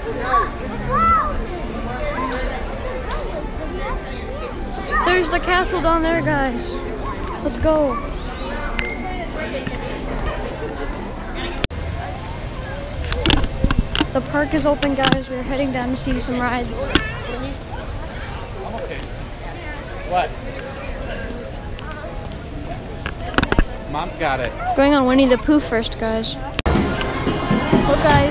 There's the castle down there, guys. Let's go. The park is open, guys. We're heading down to see some rides. What? Mom's got it. Going on Winnie the Pooh first, guys. Look, guys.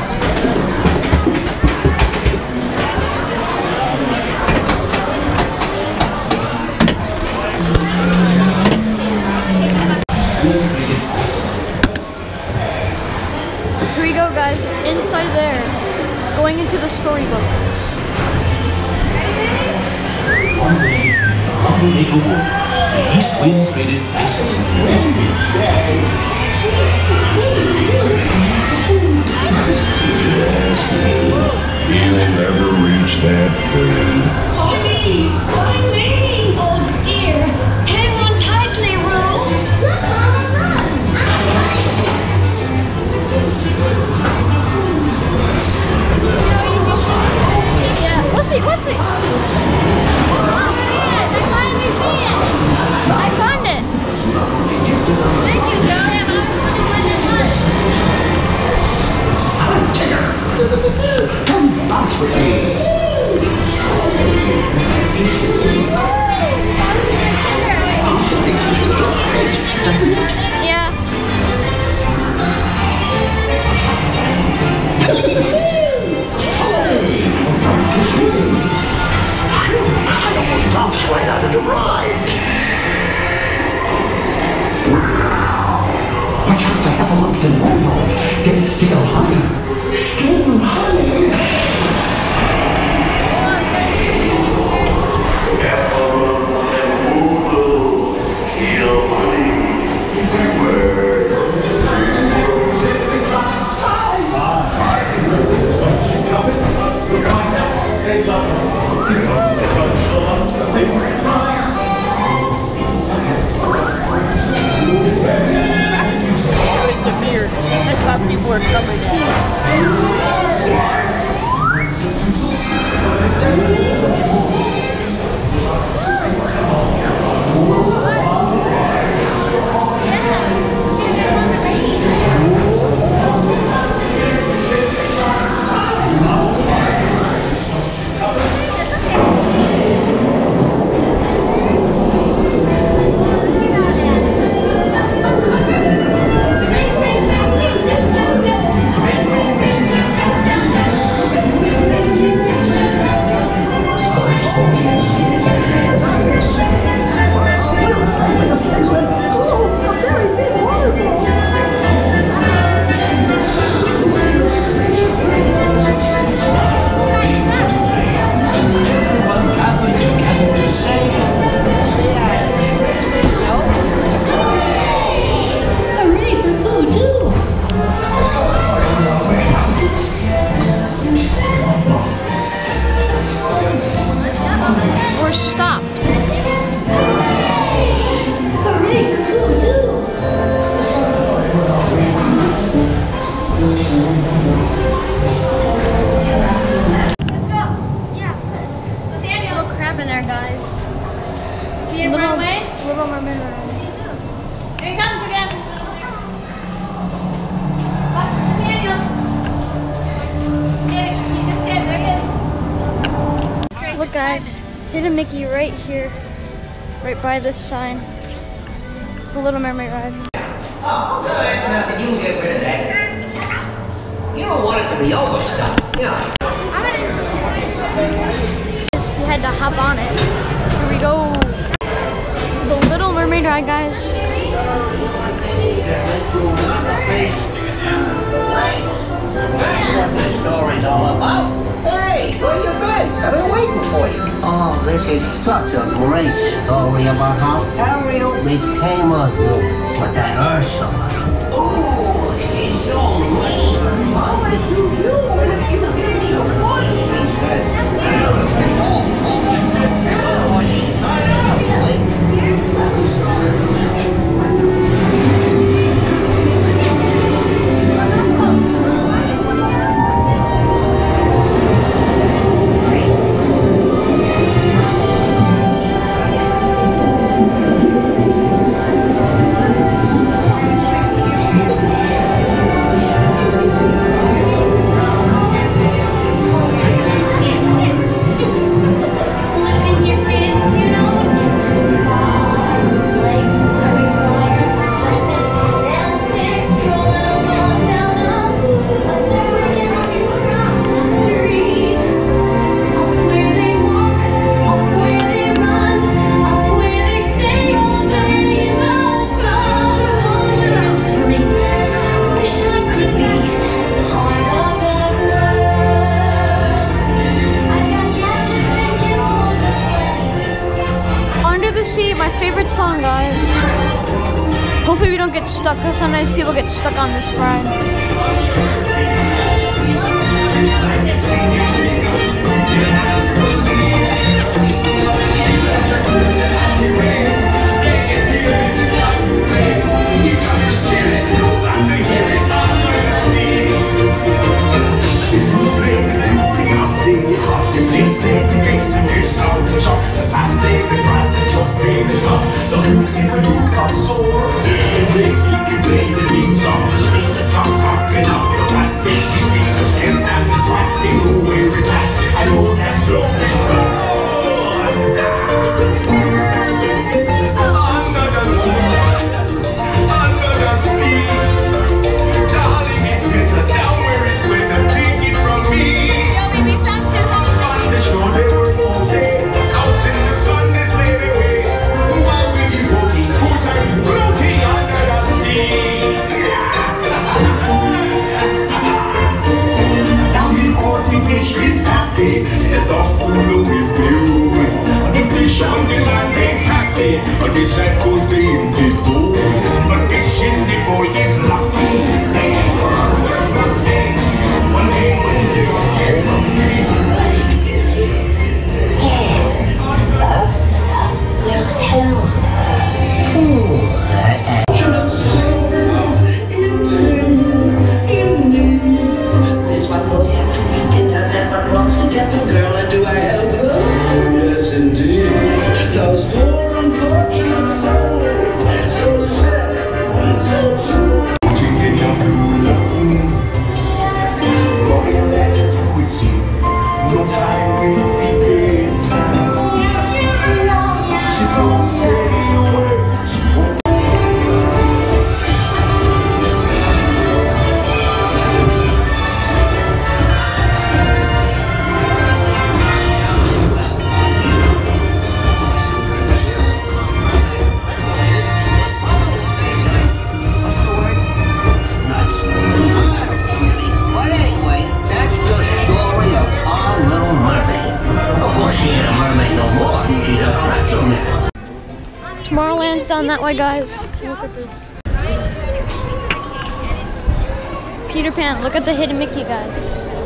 Here we go, guys. Inside there. Going into the storybook. The East Wind traded places. You'll never reach that point. Why me? Oh dear. Hang on tightly, Roo. Look, Mama, look. Yeah, what's it? What's it? I found it. Thank you, Joey. I was wondering when it was. Come out with me. Yeah. Bounced right out of the ride. Watch out for heffalumps and wolves. They steal honey. Steal honey. Heffalumps and wolves steal honey. They love it. I thought people were coming Look, guys, hidden Mickey right here, right by this sign. The Little Mermaid ride. Oh, there's nothing. You can get rid of that. You don't want it to be overstuffed, you know. You had to hop on it. Here we go. The Little Mermaid ride, guys. That's what this story's all about. Hey, where you been? I've been waiting for you. Oh, this is such a great story about how Ariel became a human. But that Ursula, oh, she's so mean. I'll make you human if you give me a voice, she says. Oh, she's sorry. great song, guys. Hopefully we don't get stuck, because sometimes people get stuck on this ride. It's all through the winds blue. The fish on the land ain't happy, and the cycles they in the pool. But fishing the boy is lucky. They were something. One day when you're here, Ursula will help This one will have to be thinner than one wants to get the girl, and do I help her? Yes, indeed. Those poor unfortunate souls, so sad, so true. In your blue lagoon, what you let her do it seem. No time will be bedtime. She won't say a word. She won't. But anyway, that's the story of our little mermaid. Of course, she ain't a mermaid no more. She's a pretzel now. Tomorrowland's down that way, guys. Look at this. Peter Pan, look at the hidden Mickey, guys.